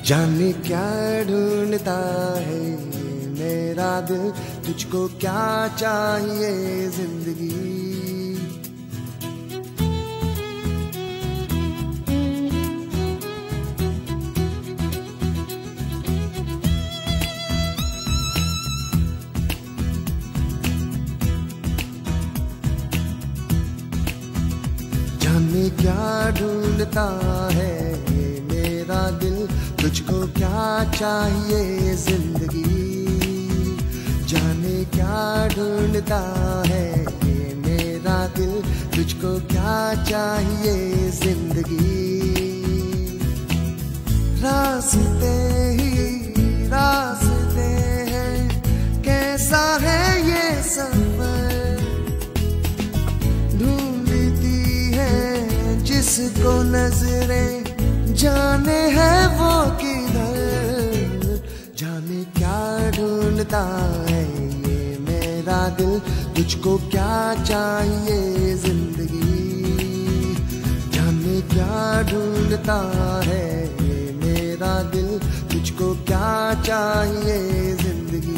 जाने क्या ढूंढता है मेरा दिल, तुझको क्या चाहिए जिंदगी। जाने क्या ढूंढता है मेरा दिल, तुझको क्या चाहिए जिंदगी। जाने क्या ढूंढता है मेरा दिल, तुझको क्या चाहिए जिंदगी। रास्ते ही रास्ते हैं, कैसा है ये सफर, ढूंढती है जिसको नजरें, जाने है वो किधर। जाने क्या ढूंढता है ये मेरा दिल, तुझको क्या चाहिए जिंदगी। जाने क्या ढूंढता है ये मेरा दिल, तुझको क्या चाहिए जिंदगी।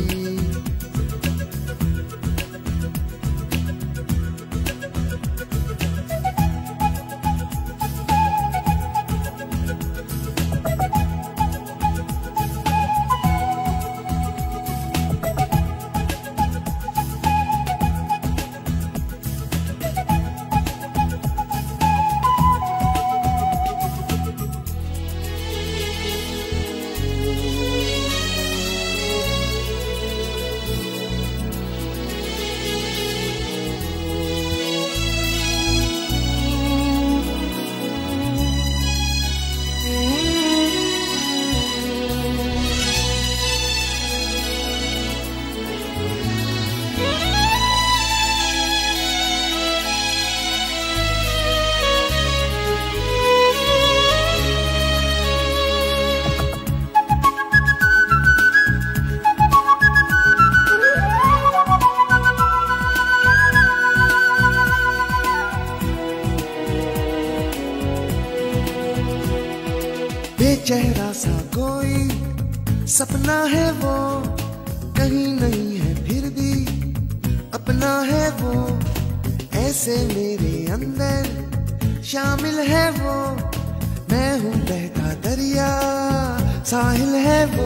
बेचेहरा सा कोई सपना है वो, कहीं नहीं है फिर भी अपना है वो। ऐसे मेरे अंदर शामिल है वो, मैं हूँ बहता दरिया साहिल है वो।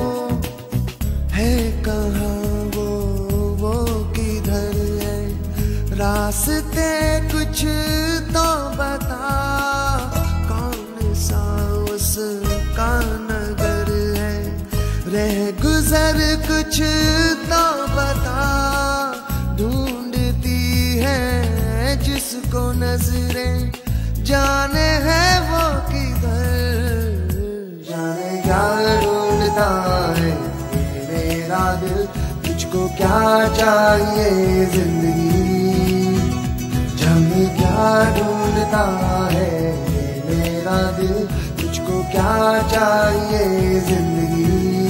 है कहाँ वो किधर है, रास्ते कुछ तो बता, कौन सा उसका नगर है, रह गुजर कुछ तो बता। ढूंढती है जिसको नजरें, जाने है वो किधर। जाने क्या ढूंढता है मेरा दिल, तुझको क्या चाहिए जिंदगी। जाने क्या ढूंढता है मेरा दिल, तुझको क्या चाहिए जिंदगी।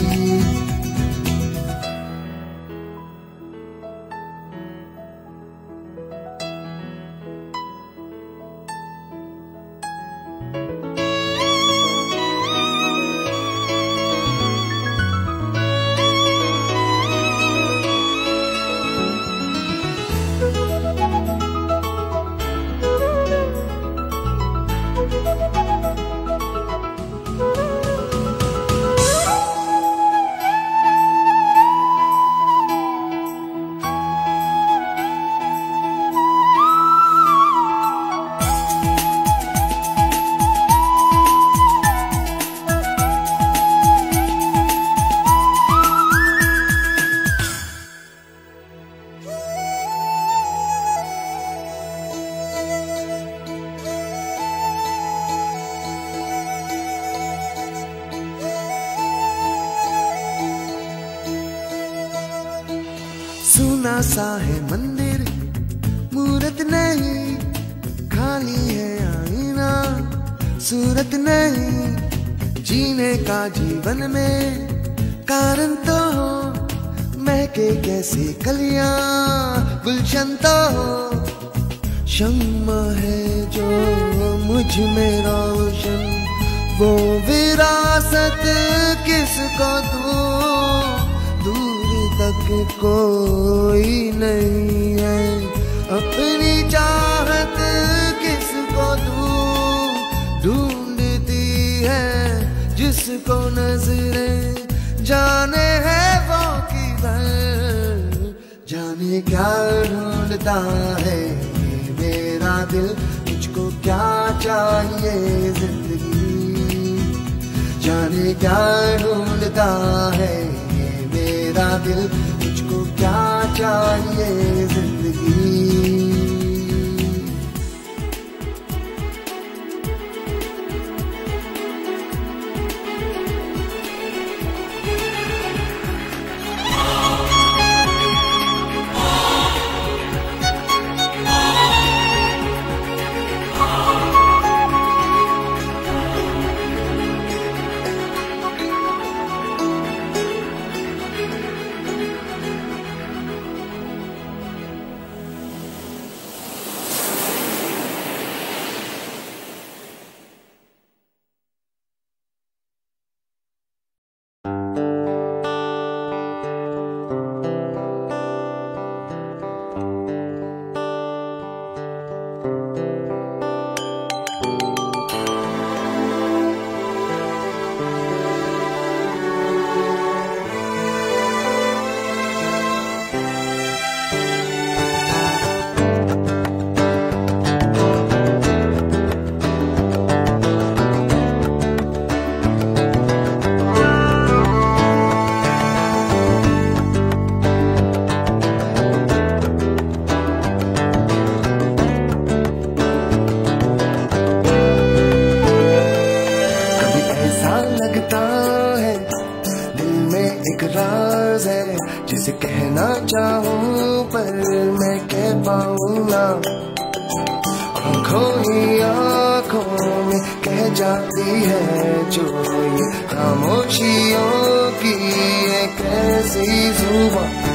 सुना सा है मंदिर, मूरत नहीं, खाली है आईना, सूरत नहीं। जीने का जीवन में कारण तो हो, महके कैसे कलियां गुलशन तो हो। शम्मा है जो मुझ में रोशन, वो विरासत किसको दूं, दूर तक कोई नहीं है। अपनी चाहत किसको दूं, ढूंढती है जिसको नजरें जाने है वो किधर। जाने क्या ढूंढता है ये मेरा दिल, मुझको क्या चाहिए जिंदगी। जाने क्या ढूंढता है ये मेरा दिल, मुझको क्या चाहिए जिंदगी। जिसे कहना चाहूं पर मैं कह पाऊं ना। आंखों ही आंखों में कह जाती है जो ये खामोशियों की एक ऐसी जुबान।